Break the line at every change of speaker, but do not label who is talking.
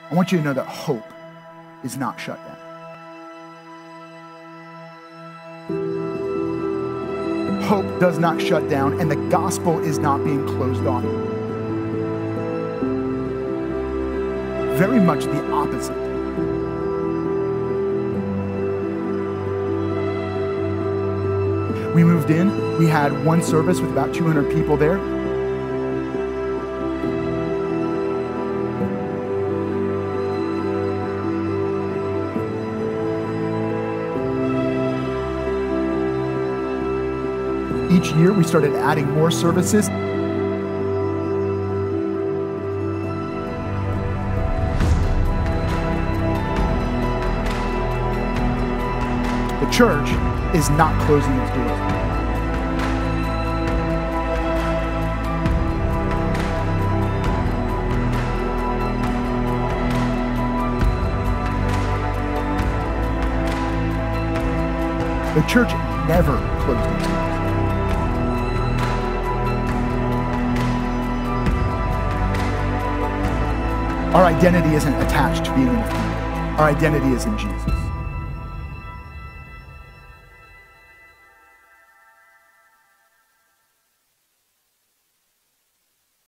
I want you to know that hope is not shut down. Hope does not shut down, and the gospel is not being closed off. Very much the opposite. We moved in, we had one service with about 200 people there. Each year, we started adding more services. The church is not closing its doors. The church never closed its doors. Our identity isn't attached to being in the kingdom. Our identity is in Jesus.